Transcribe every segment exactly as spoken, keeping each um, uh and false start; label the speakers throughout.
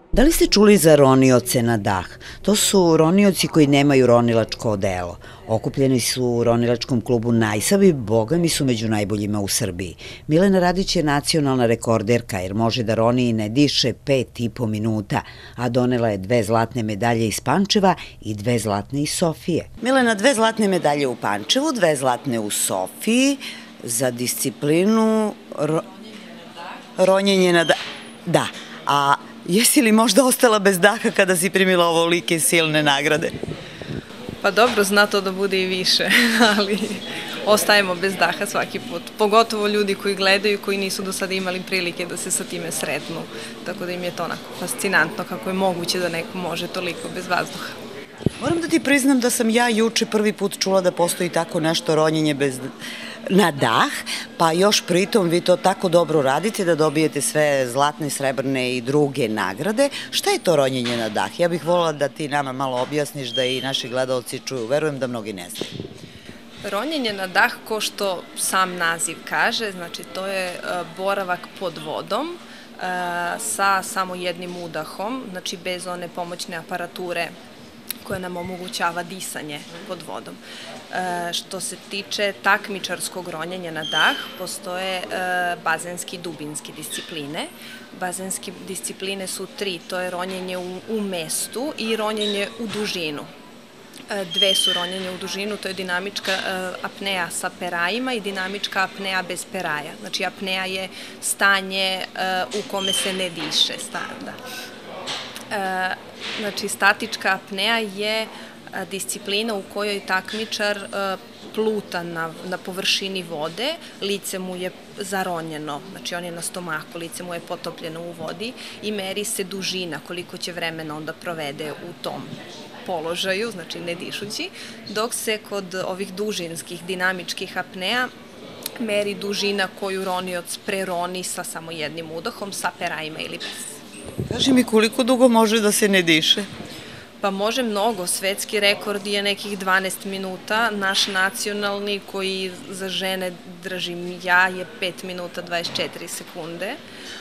Speaker 1: Da li ste čuli za ronioce na dah? To su ronioci koji nemaju ronilačko odelo. Okupljeni su u ronilačkom klubu Najsav i bogami su među najboljima u Srbiji. Milena Radić je nacionalna rekorderka jer može da roni i ne diše pet i po minuta, a donela je dve zlatne medalje iz Pančeva i dve zlatne iz Sofije. Milena, dve zlatne medalje u Pančevu, dve zlatne u Sofiji za disciplinu ro... ronjenje na dah. Da, a jesi li možda ostala bez daha kada si primila ovolike silne nagrade?
Speaker 2: Pa dobro, zna to da bude i više, ali ostajemo bez daha svaki put. Pogotovo ljudi koji gledaju, koji nisu do sada imali prilike da se sa time sretnu. Tako da im je to onako fascinantno kako je moguće da neko može toliko bez vazduha.
Speaker 1: Moram da ti priznam da sam ja juče prvi put čula da postoji tako nešto ronjenje bez... na dah, pa još pritom vi to tako dobro radite da dobijete sve zlatne, srebrne i druge nagrade. Šta je to ronjenje na dah? Ja bih voljela da ti nama malo objasniš da i naši gledalci čuju. Verujem da mnogi ne znaju.
Speaker 2: Ronjenje na dah, ko što sam naziv kaže, znači to je boravak pod vodom sa samo jednim udahom, znači bez one pomoćne aparature koja nam omogućava disanje pod vodom. E, što se tiče takmičarskog ronjenja na dah, postoje e, bazenski i dubinske discipline. Bazenske discipline su tri, to je ronjenje u, u mestu i ronjenje u dužinu. E, dve su ronjenje u dužinu, to je dinamička e, apnea sa perajima i dinamička apnea bez peraja. Znači apnea je stanje e, u kome se ne diše. Da. E, znači statička apnea je disciplina u kojoj takmičar pluta na, na površini vode, lice mu je zaronjeno, znači on je na stomaku, lice mu je potopljeno u vodi i meri se dužina koliko će vremena onda provede u tom položaju, znači ne dišući, dok se kod ovih dužinskih dinamičkih apnea meri dužina koju ronioc preroni sa samo jednim udahom, sa perajima ili bez.
Speaker 1: Kaži mi koliko dugo može da se ne diše?
Speaker 2: Pa može mnogo, svetski rekord je nekih dvanaest minuta, naš nacionalni koji za žene držim ja je pet minuta dvadeset četiri sekunde,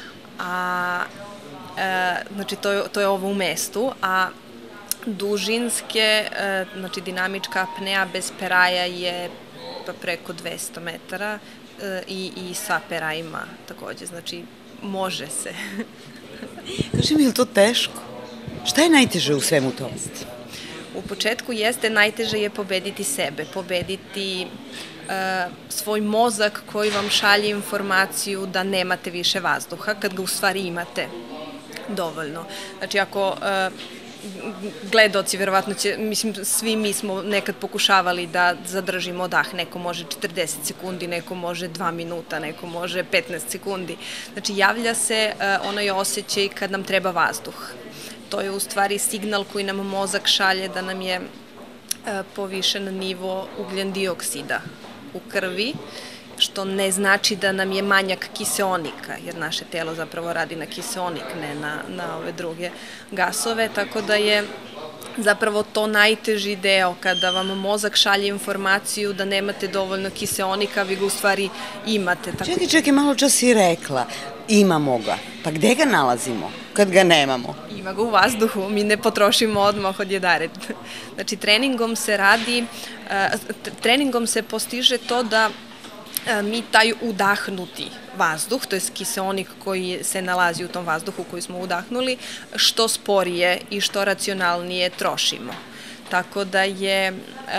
Speaker 2: a, e, znači to je, to je ovo u mestu, a dužinske, e, znači dinamička apnea bez peraja je preko dvesta metara e, i, i sa perajima takođe, znači može se.
Speaker 1: Kaži mi, je li to teško? Šta je najteže u svemu tomu?
Speaker 2: U početku jeste, najteže je pobediti sebe, pobediti uh, svoj mozak koji vam šalje informaciju da nemate više vazduha, kad ga u stvari imate dovoljno. Znači, ako uh, gledaoci, verovatno će, mislim, svi mi smo nekad pokušavali da zadržimo dah, neko može četrdeset sekundi, neko može dva minuta, neko može petnaest sekundi. Znači, javlja se uh, onaj osjećaj kad nam treba vazduh. To je u stvari signal koji nam mozak šalje da nam je povišen nivo ugljen dioksida u krvi, što ne znači da nam je manjak kiseonika, jer naše telo zapravo radi na kiseonik, ne na, na ove druge gasove, tako da je zapravo to najteži deo, kada vam mozak šalje informaciju da nemate dovoljno kiseonika, vi ga u stvari imate. Tako...
Speaker 1: Čekaj, čekaj, malo čas si rekla, imamo ga, pa gde ga nalazimo kad ga nemamo?
Speaker 2: Ima ga u vazduhu, mi ne potrošimo odmah odjedared. Znači, treningom se radi, treningom se postiže to da mi taj udahnuti vazduh, to je kiseonik koji se nalazi u tom vazduhu koji smo udahnuli, što sporije i što racionalnije trošimo. Tako da je,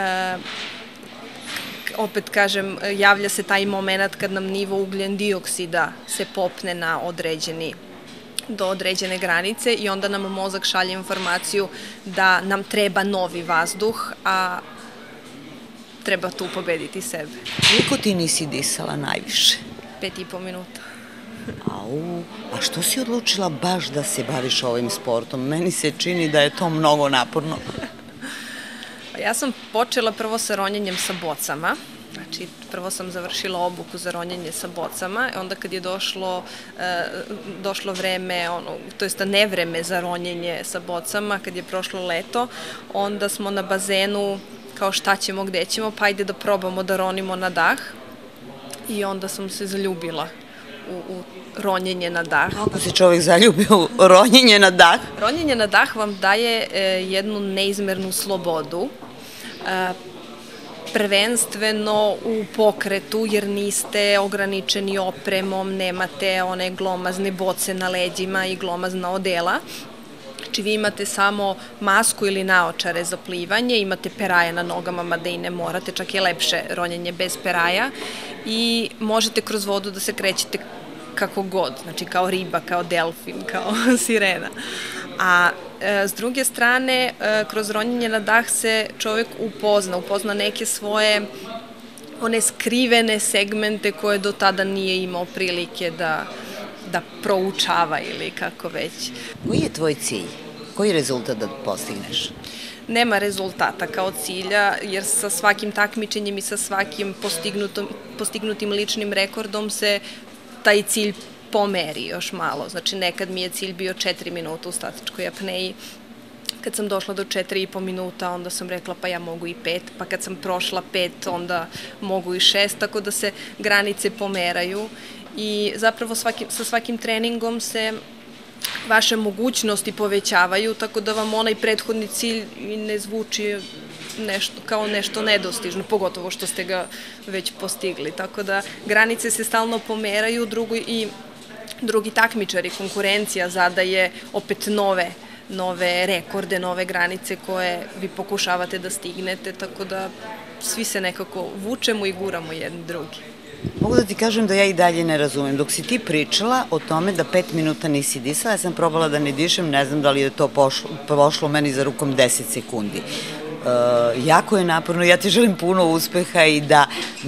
Speaker 2: opet kažem, javlja se taj moment kad nam nivo ugljen dioksida se popne na određeni do određene granice i onda nam mozak šalje informaciju da nam treba novi vazduh, a treba tu pobediti sebe.
Speaker 1: Koliko ti nisi disala najviše?
Speaker 2: Pet i po minuta.
Speaker 1: Au, a što si odlučila baš da se baviš ovim sportom? Meni se čini da je to mnogo naporno.
Speaker 2: Ja sam počela prvo sa ronjenjem sa bocama. Znači, prvo sam završila obuku za ronjenje sa bocama, onda kad je došlo, e, došlo vreme, ono, to jest nevreme za ronjenje sa bocama, kad je prošlo leto, onda smo na bazenu kao šta ćemo, gde ćemo, pa ajde da probamo da ronimo na dah. I onda sam se zaljubila u, u ronjenje na dah.
Speaker 1: Kako se čovjek zaljubi u ronjenje na dah?
Speaker 2: Ronjenje na dah vam daje e, jednu neizmernu slobodu, e, prvenstveno u pokretu, jer niste ograničeni opremom, nemate one glomazne boce na leđima i glomazna odela. Znači vi imate samo masku ili naočare za plivanje, imate peraje na nogama, mada i ne morate, čak je lepše ronjenje bez peraja i možete kroz vodu da se krećete kako god, znači kao riba, kao delfin, kao sirena. A e, s druge strane, e, kroz ronjenje na dah se čovjek upozna, upozna neke svoje one skrivene segmente koje do tada nije imao prilike da da proučava ili kako već.
Speaker 1: Koji je tvoj cilj? Koji rezultat da postigneš?
Speaker 2: Nema rezultata kao cilja, jer sa svakim takmičenjem i sa svakim postignutim ličnim rekordom se taj cilj pomeri još malo. Znači, nekad mi je cilj bio četiri minuta u statičkoj apneji. Kad sam došla do četiri i po minuta, onda sam rekla pa ja mogu i pet, pa kad sam prošla pet, onda mogu i šest, tako da se granice pomeraju. I zapravo svaki, sa svakim treningom se vaše mogućnosti povećavaju, tako da vam onaj prethodni cilj ne zvuči nešto, kao nešto nedostižno, pogotovo što ste ga već postigli. Tako da granice se stalno pomeraju, drugo, i drugi takmičari, konkurencija zadaje opet nove, nove rekorde, nove granice koje vi pokušavate da stignete, tako da svi se nekako vučemo i guramo jedni drugi.
Speaker 1: Mogu da ti kažem da ja i dalje ne razumem. Dok si ti pričala o tome da pet minuta nisi disala, ja sam probala da ne dišem, ne znam da li je to pošlo, pošlo meni za rukom deset sekundi. E, jako je naporno, ja ti želim puno uspeha i da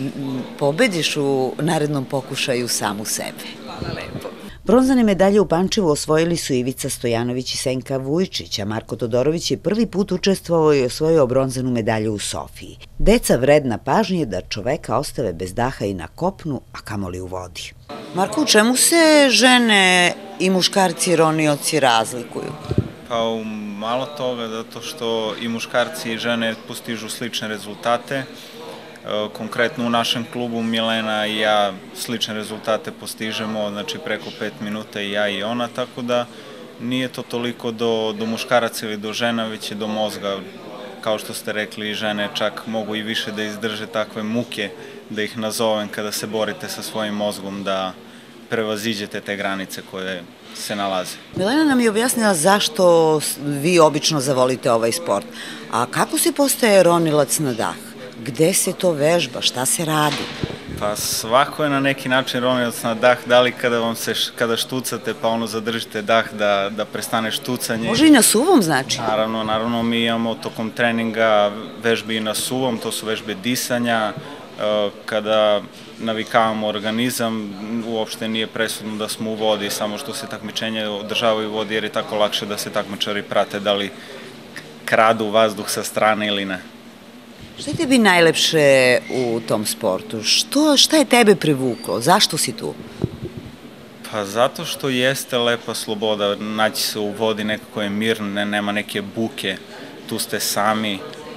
Speaker 1: pobediš u narednom pokušaju samu sebe.
Speaker 2: Hvala lepo.
Speaker 1: Bronzane medalje u Pančevu osvojili su Ivica Stojanović i Senka Vujčić, a Marko Todorović je prvi put učestvovao i osvojio bronzanu medalju u Sofiji. Deca vredna pažnje da čoveka ostave bez daha i na kopnu, a kamoli u vodi. Marko, u čemu se žene i muškarci ronioci razlikuju?
Speaker 3: Pa u malo toga, zato što i muškarci i žene postižu slične rezultate. Konkretno u našem klubu Milena i ja slične rezultate postižemo, znači preko pet minuta i ja i ona, tako da nije to toliko do, do muškaraca ili do žena, već je do mozga. Kao što ste rekli, žene čak mogu i više da izdrže takve muke, da ih nazovem, kada se borite sa svojim mozgom, da prevaziđete te granice koje se nalaze.
Speaker 1: Milena nam je objasnila zašto vi obično zavolite ovaj sport. A kako se postaje ronilac na dah? Gde se to vežba? Šta se radi?
Speaker 3: Pa svako je na neki način ronilac na dah, da li kada vam se, kada štucate pa ono zadržite dah da, da prestane štucanje.
Speaker 1: Može i na suvom znači?
Speaker 3: Naravno, naravno mi imamo tokom treninga vežbe i na suvom, to su vežbe disanja, kada navikavamo organizam, uopšte nije presudno da smo u vodi, samo što se takmičenje održavaju u vodi jer je tako lakše da se takmičari prate da li kradu vazduh sa strane ili ne.
Speaker 1: Šta je tebi najlepše u tom sportu? Što, šta je tebe privuklo? Zašto si tu?
Speaker 3: Pa zato što jeste lepa sloboda, naći se u vodi nekako je mirno, ne, nema neke buke, tu ste sami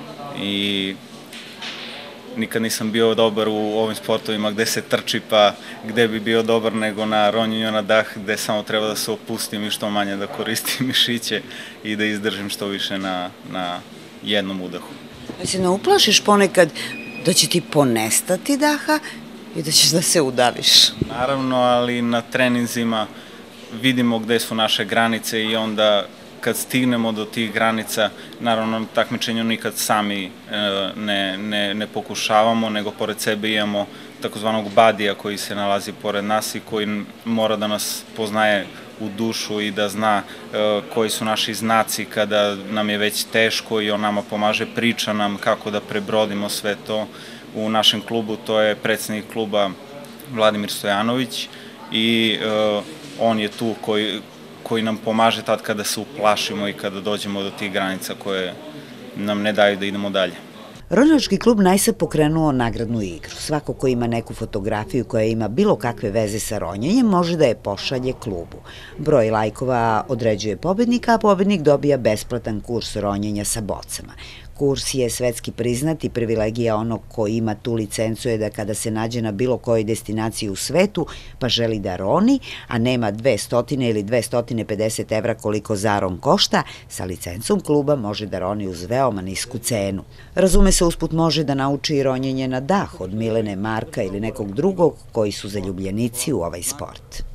Speaker 3: i nikad nisam bio dobar u ovim sportovima gde se trči, pa gde bi bio dobar nego na ronjenju na dah, gde samo treba da se opustim i što manje da koristim mišiće i da izdržim što više na, na jednom udahu.
Speaker 1: Da se ne uplašiš ponekad da će ti ponestati daha i da ćeš da se udaviš?
Speaker 3: Naravno, ali na treninzima vidimo gde su naše granice i onda kad stignemo do tih granica, naravno na takmičenju nikad sami ne, ne, ne pokušavamo, nego pored sebe imamo takozvanog badija koji se nalazi pored nas i koji mora da nas poznaje u dušu i da zna e, koji su naši znaci kada nam je već teško i on nama pomaže, priča nam kako da prebrodimo sve to. U našem klubu to je predsednik kluba Vladimir Stojanović i e, on je tu koji, koji nam pomaže tad kada se uplašimo i kada dođemo do tih granica koje nam ne daju da idemo dalje.
Speaker 1: Ronilački klub Najsa pokrenuo nagradnu igru. Svako ko ima neku fotografiju koja ima bilo kakve veze sa ronjenjem može da je pošalje klubu. Broj lajkova određuje pobednika, a pobednik dobija besplatan kurs ronjenja sa bocama. Kurs je svetski priznat i privilegija onog ko ima tu licencu je da kada se nađe na bilo kojoj destinaciji u svetu pa želi da roni, a nema dvesta ili dvesta pedeset evra koliko zaron košta, sa licencom kluba može da roni uz veoma nisku cenu. Razume se, usput može da nauči i ronjenje na dah od Milene, Marka ili nekog drugog koji su zaljubljenici u ovaj sport.